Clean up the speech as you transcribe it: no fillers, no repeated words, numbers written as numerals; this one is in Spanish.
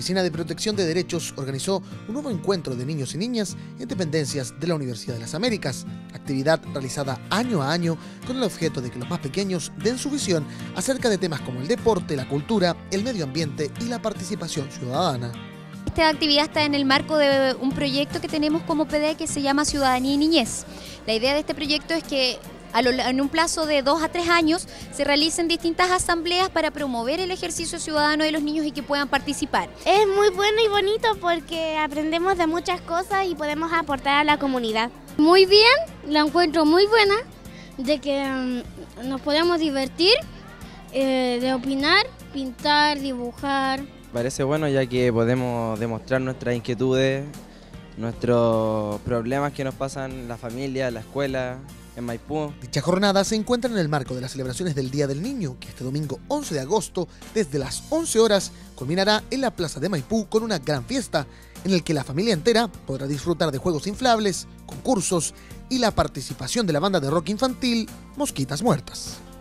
Oficina de Protección de Derechos organizó un nuevo encuentro de niños y niñas en dependencias de la Universidad de las Américas, actividad realizada año a año con el objeto de que los más pequeños den su visión acerca de temas como el deporte, la cultura, el medio ambiente y la participación ciudadana. Esta actividad está en el marco de un proyecto que tenemos como PD que se llama Ciudadanía y Niñez. La idea de este proyecto es que en un plazo de 2 a 3 años se realicen distintas asambleas para promover el ejercicio ciudadano de los niños y que puedan participar. Es muy bueno y bonito porque aprendemos de muchas cosas y podemos aportar a la comunidad. Muy bien, la encuentro muy buena, de que nos podemos divertir, de opinar, pintar, dibujar. Parece bueno ya que podemos demostrar nuestras inquietudes, nuestros problemas que nos pasan en la familia, en la escuela, en Maipú. Dicha jornada se encuentra en el marco de las celebraciones del Día del Niño, que este domingo 11 de agosto, desde las 11 horas, culminará en la Plaza de Maipú con una gran fiesta, en el que la familia entera podrá disfrutar de juegos inflables, concursos y la participación de la banda de rock infantil Mosquitas Muertas.